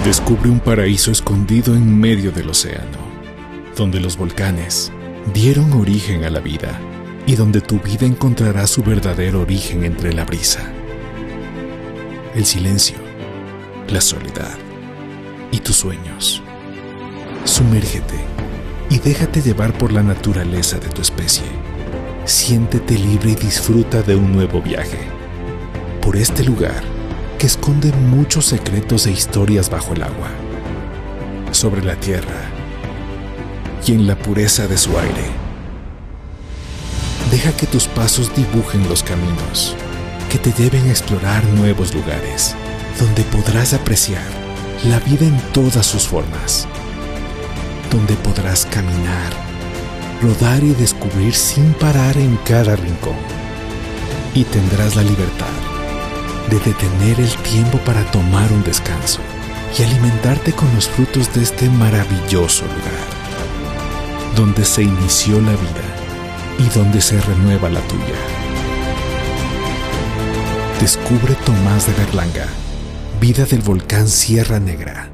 Descubre un paraíso escondido en medio del océano, donde los volcanes dieron origen a la vida y donde tu vida encontrará su verdadero origen entre la brisa, el silencio, la soledad y tus sueños. Sumérgete y déjate llevar por la naturaleza de tu especie. Siéntete libre y disfruta de un nuevo viaje por este lugar que esconde muchos secretos e historias bajo el agua, sobre la tierra y en la pureza de su aire. Deja que tus pasos dibujen los caminos que te lleven a explorar nuevos lugares, donde podrás apreciar la vida en todas sus formas, donde podrás caminar, rodar y descubrir sin parar en cada rincón. Y tendrás la libertad de detener el tiempo para tomar un descanso y alimentarte con los frutos de este maravilloso lugar, donde se inició la vida y donde se renueva la tuya. Descubre Tomás de Berlanga, vida del volcán Sierra Negra.